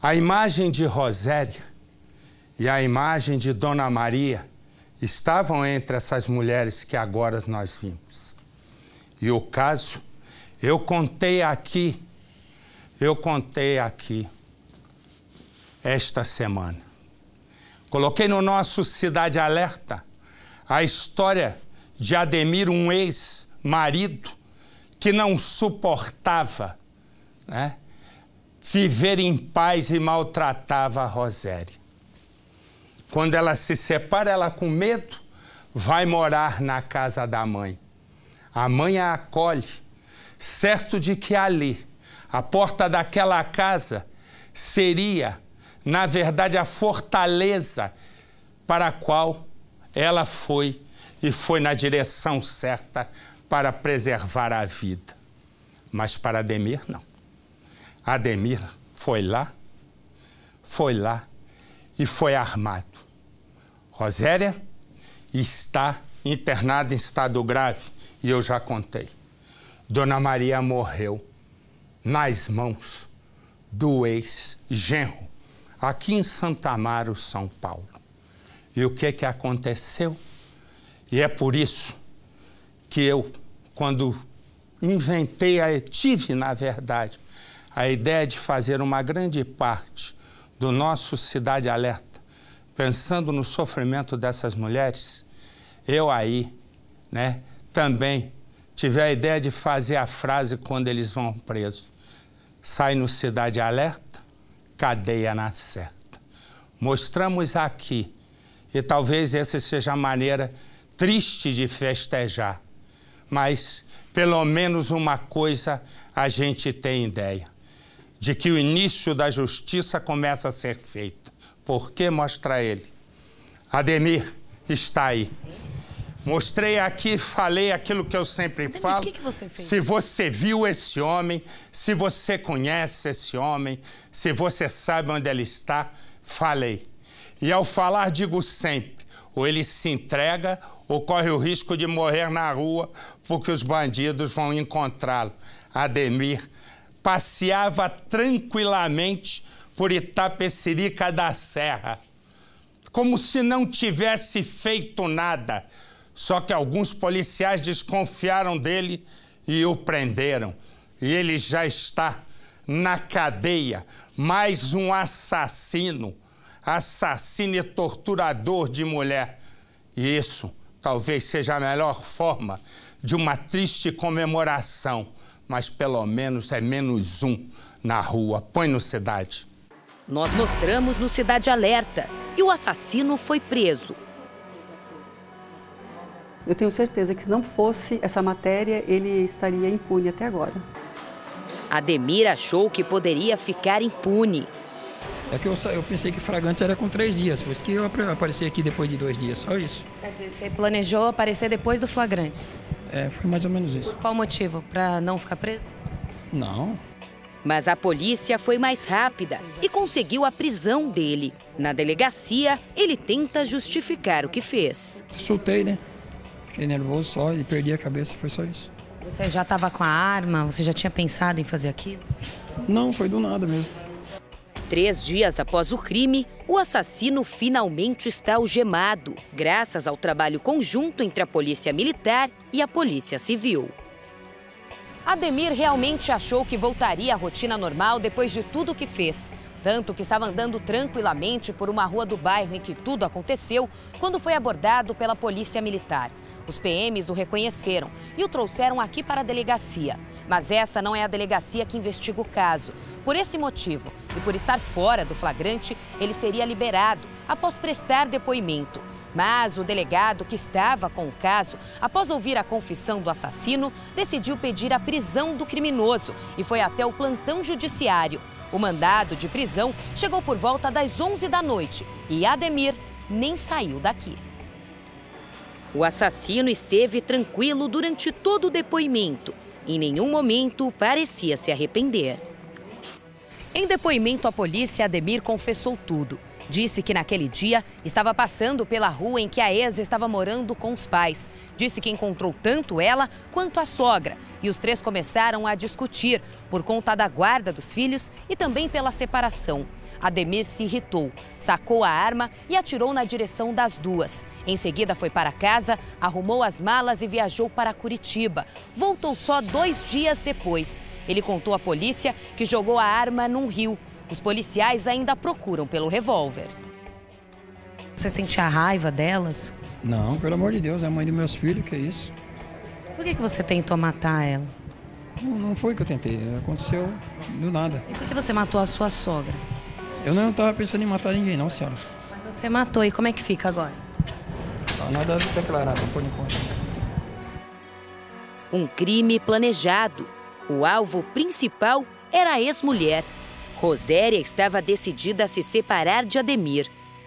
A imagem de Rosélia e a imagem de Dona Maria estavam entre essas mulheres que agora nós vimos. E o caso, eu contei aqui esta semana. Coloquei no nosso Cidade Alerta a história de Ademir, um ex-marido que não suportava, né, viver em paz e maltratava a Rosélia. Quando ela se separa, ela com medo vai morar na casa da mãe. A mãe a acolhe, certo de que ali, a porta daquela casa seria, na verdade, a fortaleza para a qual ela foi e foi na direção certa para preservar a vida. Mas para Ademir, não. Ademir foi lá e foi armado. Rosélia está internada em estado grave e eu já contei. Dona Maria morreu nas mãos do ex-genro, aqui em Santa Amaro, São Paulo. E o que aconteceu? E é por isso que eu, quando tive, na verdade, a ideia de fazer uma grande parte do nosso Cidade Alerta, pensando no sofrimento dessas mulheres, eu aí, né, também tive a ideia de fazer a frase quando eles vão presos. Sai no Cidade Alerta, cadeia na certa. Mostramos aqui, e talvez essa seja a maneira triste de festejar, mas pelo menos uma coisa a gente tem ideia, de que o início da justiça começa a ser feito. Por que mostrar ele? Ademir está aí. Mostrei aqui, falei aquilo que eu sempre falo. O que você fez? Se você viu esse homem, se você conhece esse homem, se você sabe onde ele está, falei. E ao falar, digo sempre, ou ele se entrega ou corre o risco de morrer na rua porque os bandidos vão encontrá-lo. Ademir passeava tranquilamente por Itapecerica da Serra, como se não tivesse feito nada. Só que alguns policiais desconfiaram dele e o prenderam. E ele já está na cadeia. Mais um assassino e torturador de mulher. E isso talvez seja a melhor forma de uma triste comemoração. Mas pelo menos é menos um na rua. Põe no Cidade. Nós mostramos no Cidade Alerta e o assassino foi preso. Eu tenho certeza que se não fosse essa matéria, ele estaria impune até agora. Ademir achou que poderia ficar impune. É que eu pensei que flagrante era com 3 dias, por isso que eu apareci aqui depois de 2 dias, só isso. Quer dizer, você planejou aparecer depois do flagrante? É, foi mais ou menos isso. Por qual motivo? Para não ficar preso? Não. Mas a polícia foi mais rápida e conseguiu a prisão dele. Na delegacia, ele tenta justificar o que fez. Soltei, né? Fiquei nervoso só e perdi a cabeça, foi só isso. Você já estava com a arma? Você já tinha pensado em fazer aquilo? Não, foi do nada mesmo. 3 dias após o crime, o assassino finalmente está algemado, graças ao trabalho conjunto entre a Polícia Militar e a Polícia Civil. Ademir realmente achou que voltaria à rotina normal depois de tudo o que fez. Tanto que estava andando tranquilamente por uma rua do bairro em que tudo aconteceu, quando foi abordado pela Polícia Militar. Os PMs o reconheceram e o trouxeram aqui para a delegacia. Mas essa não é a delegacia que investiga o caso. Por esse motivo e por estar fora do flagrante, ele seria liberado após prestar depoimento. Mas o delegado que estava com o caso, após ouvir a confissão do assassino, decidiu pedir a prisão do criminoso e foi até o plantão judiciário. O mandado de prisão chegou por volta das 11 da noite e Ademir nem saiu daqui. O assassino esteve tranquilo durante todo o depoimento. Em nenhum momento parecia se arrepender. Em depoimento à polícia, Ademir confessou tudo. Disse que naquele dia estava passando pela rua em que a ex estava morando com os pais. Disse que encontrou tanto ela quanto a sogra e os três começaram a discutir por conta da guarda dos filhos e também pela separação. Ademir se irritou, sacou a arma e atirou na direção das duas. Em seguida foi para casa, arrumou as malas e viajou para Curitiba. Voltou só 2 dias depois. Ele contou à polícia que jogou a arma num rio. Os policiais ainda procuram pelo revólver. Você sente a raiva delas? Não, pelo amor de Deus, é a mãe dos meus filhos, que é isso? Por que você tentou matar ela? Não foi que eu tentei, aconteceu do nada. E por que você matou a sua sogra? Eu não estava pensando em matar ninguém, não, senhora. Mas você matou, e como é que fica agora? Nada declarado, por enquanto. Um crime planejado. O alvo principal era a ex-mulher. Roséria estava decidida a se separar de Ademir.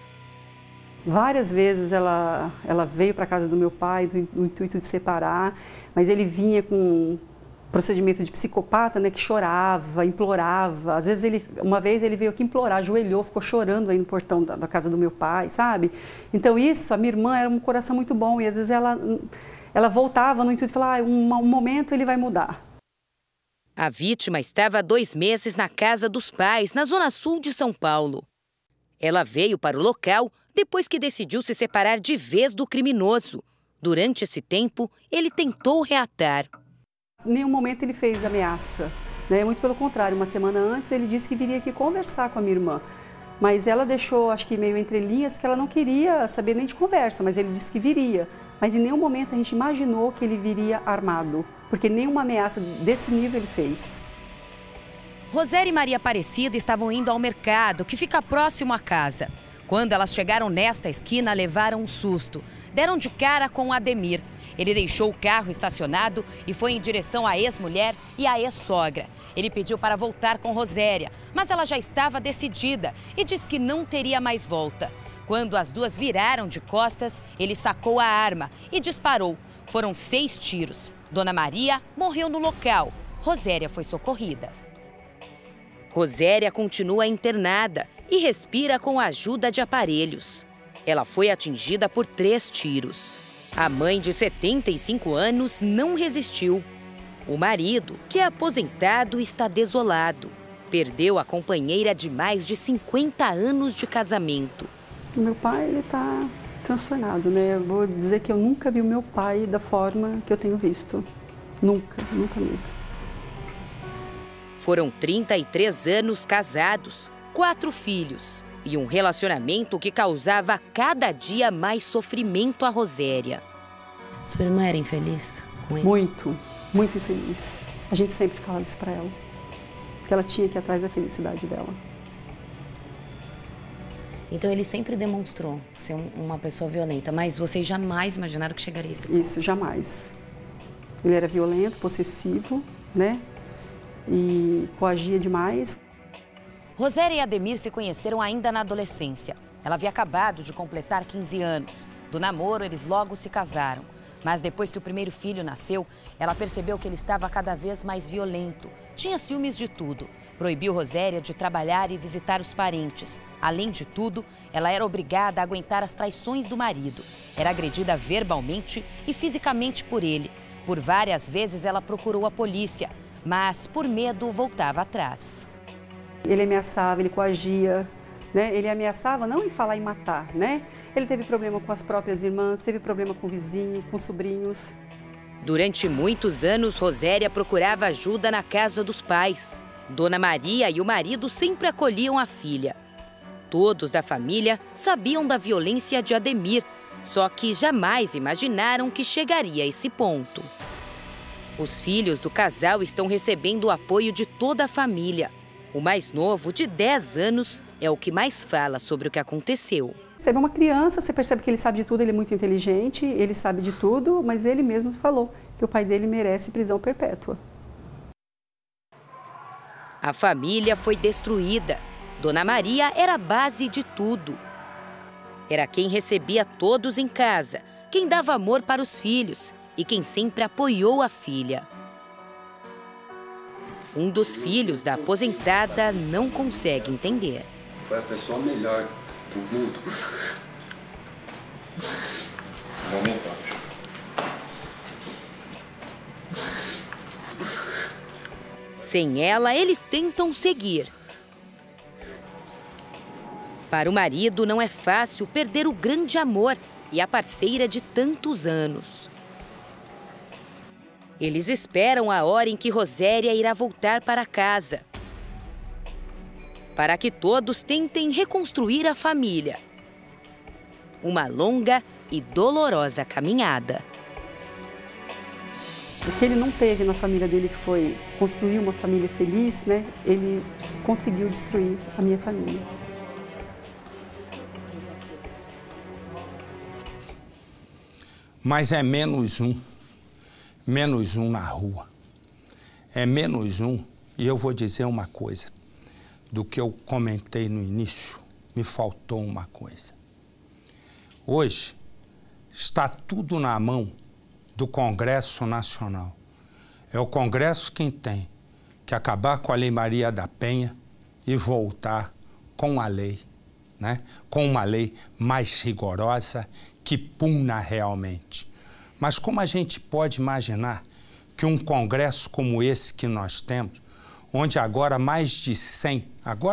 Várias vezes ela veio para a casa do meu pai no intuito de separar, mas ele vinha com procedimento de psicopata, né, que chorava, implorava. Às vezes uma vez ele veio aqui implorar, ajoelhou, ficou chorando aí no portão da casa do meu pai, sabe? Então isso, a minha irmã era um coração muito bom e às vezes ela voltava no intuito de falar, um momento ele vai mudar. A vítima estava há 2 meses na casa dos pais, na zona sul de São Paulo. Ela veio para o local depois que decidiu se separar de vez do criminoso. Durante esse tempo, ele tentou reatar. Em nenhum momento ele fez ameaça, né? Muito pelo contrário, uma semana antes ele disse que viria aqui conversar com a minha irmã. Mas ela deixou, acho que meio entre linhas, que ela não queria saber nem de conversa, mas ele disse que viria. Mas em nenhum momento a gente imaginou que ele viria armado, porque nenhuma ameaça desse nível ele fez. Roséria e Maria Aparecida estavam indo ao mercado, que fica próximo à casa. Quando elas chegaram nesta esquina, levaram um susto. Deram de cara com o Ademir. Ele deixou o carro estacionado e foi em direção à ex-mulher e à ex-sogra. Ele pediu para voltar com Roséria, mas ela já estava decidida e disse que não teria mais volta. Quando as duas viraram de costas, ele sacou a arma e disparou. Foram 6 tiros. Dona Maria morreu no local. Roséria foi socorrida. Roséria continua internada e respira com a ajuda de aparelhos. Ela foi atingida por 3 tiros. A mãe de 75 anos não resistiu. O marido, que é aposentado, está desolado. Perdeu a companheira de mais de 50 anos de casamento. O meu pai, ele está transtornado, né? Eu vou dizer que eu nunca vi o meu pai da forma que eu tenho visto. Nunca, nunca mesmo. Foram 33 anos casados, 4 filhos e um relacionamento que causava cada dia mais sofrimento a Roséria. Sua irmã era infeliz com ele? Muito, muito infeliz. A gente sempre fala isso para ela, que ela tinha que ir atrás da felicidade dela. Então ele sempre demonstrou ser uma pessoa violenta, mas vocês jamais imaginaram que chegaria a esse ponto? Isso, jamais. Ele era violento, possessivo, né? E coagia demais. Roséria e Ademir se conheceram ainda na adolescência. Ela havia acabado de completar 15 anos. Do namoro, eles logo se casaram. Mas depois que o primeiro filho nasceu, ela percebeu que ele estava cada vez mais violento. Tinha ciúmes de tudo. Proibiu Roséria de trabalhar e visitar os parentes. Além de tudo, ela era obrigada a aguentar as traições do marido. Era agredida verbalmente e fisicamente por ele. Por várias vezes ela procurou a polícia, mas por medo voltava atrás. Ele ameaçava, ele coagia, né? Ele ameaçava não em falar em matar, né? Ele teve problema com as próprias irmãs, teve problema com o vizinho, com sobrinhos. Durante muitos anos, Roséria procurava ajuda na casa dos pais. Dona Maria e o marido sempre acolhiam a filha. Todos da família sabiam da violência de Ademir, só que jamais imaginaram que chegaria a esse ponto. Os filhos do casal estão recebendo o apoio de toda a família. O mais novo, de 10 anos, é o que mais fala sobre o que aconteceu. Você é uma criança, você percebe que ele sabe de tudo, ele é muito inteligente, ele sabe de tudo, mas ele mesmo falou que o pai dele merece prisão perpétua. A família foi destruída. Dona Maria era a base de tudo. Era quem recebia todos em casa, quem dava amor para os filhos e quem sempre apoiou a filha. Um dos filhos da aposentada não consegue entender. Foi a pessoa melhor Mudo. Vou aumentar. Sem ela, eles tentam seguir. Para o marido, não é fácil perder o grande amor e a parceira de tantos anos. Eles esperam a hora em que Rosélia irá voltar para casa, para que todos tentem reconstruir a família. Uma longa e dolorosa caminhada. O que ele não teve na família dele, que foi construir uma família feliz, né? Ele conseguiu destruir a minha família. Mas é menos um na rua. É menos um, e eu vou dizer uma coisa, do que eu comentei no início, me faltou uma coisa. Hoje está tudo na mão do Congresso Nacional. É o Congresso quem tem que acabar com a Lei Maria da Penha e voltar com a lei, né? Com uma lei mais rigorosa que puna realmente. Mas como a gente pode imaginar que um Congresso como esse que nós temos, onde agora mais de 100,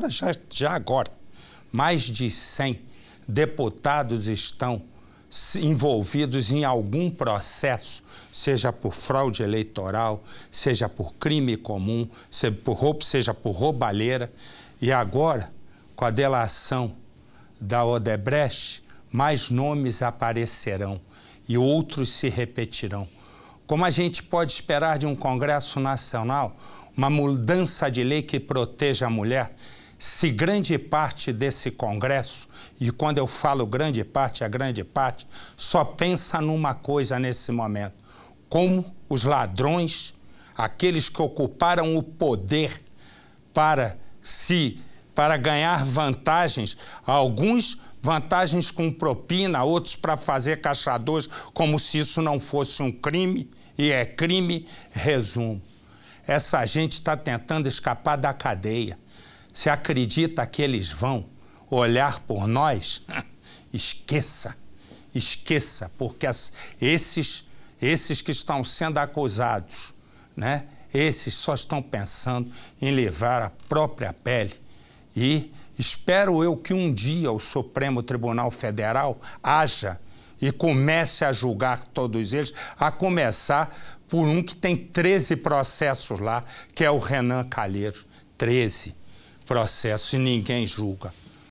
mais de 100 deputados estão envolvidos em algum processo, seja por fraude eleitoral, seja por crime comum, seja por roubalheira, e agora, com a delação da Odebrecht, mais nomes aparecerão e outros se repetirão. Como a gente pode esperar de um Congresso Nacional uma mudança de lei que proteja a mulher, se grande parte desse Congresso, e quando eu falo grande parte, a grande parte, só pensa numa coisa nesse momento: como os ladrões, aqueles que ocuparam o poder para ganhar vantagens, alguns vantagens com propina, outros para fazer caçadores, como se isso não fosse um crime, e é crime. Resumo: essa gente está tentando escapar da cadeia. Se acredita que eles vão olhar por nós? Esqueça, porque esses que estão sendo acusados, né? Esses só estão pensando em levar a própria pele. E espero eu que um dia o Supremo Tribunal Federal haja e comece a julgar todos eles, a começar por um que tem 13 processos lá, que é o Renan Calheiros. 13 processos e ninguém julga.